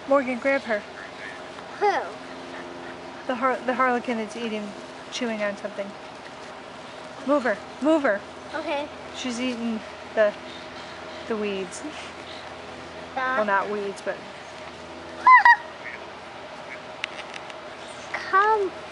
Morgan, grab her. Who? The harlequin is chewing on something. Move her, move her. Okay. She's eating the weeds. Well, not weeds, but. Come